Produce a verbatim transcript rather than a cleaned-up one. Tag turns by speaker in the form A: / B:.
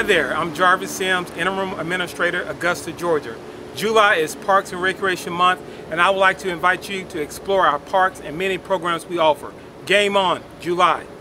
A: there, I'm Jarvis Sims, Interim Administrator, Augusta, Georgia. July is Parks and Recreation Month, and I would like to invite you to explore our parks and many programs we offer. Game on, July.